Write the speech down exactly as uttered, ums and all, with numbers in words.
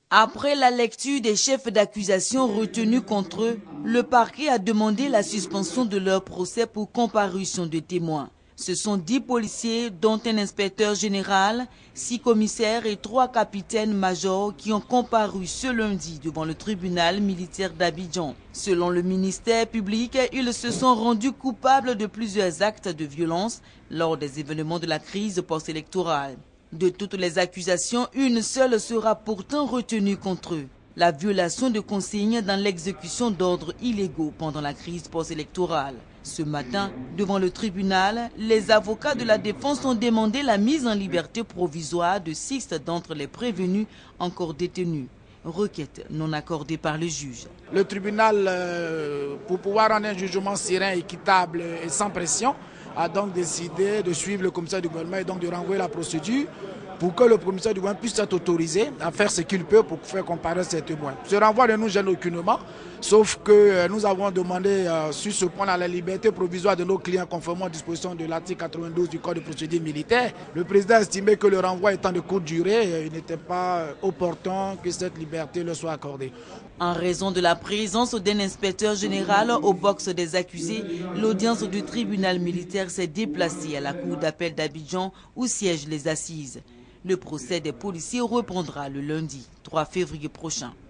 Après la lecture des chefs d'accusation retenus contre eux, le parquet a demandé la suspension de leur procès pour comparution de témoins. Ce sont dix policiers, dont un inspecteur général, six commissaires et trois capitaines-majors qui ont comparu ce lundi devant le tribunal militaire d'Abidjan. Selon le ministère public, ils se sont rendus coupables de plusieurs actes de violence lors des événements de la crise post-électorale. De toutes les accusations, une seule sera pourtant retenue contre eux. La violation de consignes dans l'exécution d'ordres illégaux pendant la crise post-électorale. Ce matin, devant le tribunal, les avocats de la défense ont demandé la mise en liberté provisoire de six d'entre les prévenus encore détenus. Requête non accordée par le juge. Le tribunal, euh, pour pouvoir rendre un jugement serein, équitable et sans pression, a donc décidé de suivre le commissaire du gouvernement et donc de renvoyer la procédure pour que le commissaire du gouvernement puisse être autorisé à faire ce qu'il peut pour faire comparaître ces témoins. Ce renvoi ne nous gêne aucunement, sauf que euh, nous avons demandé euh, sur ce point la liberté provisoire de nos clients conformément aux dispositions de l'article quatre-vingt-douze du Code de procédure militaire. Le président a estimé que le renvoi étant de courte durée, euh, il n'était pas opportun que cette liberté leur soit accordée. En raison de la présence d'un inspecteur général au box des accusés, l'audience du tribunal militaire s'est déplacée à la cour d'appel d'Abidjan où siègent les assises. Le procès des policiers reprendra le lundi trois février prochain.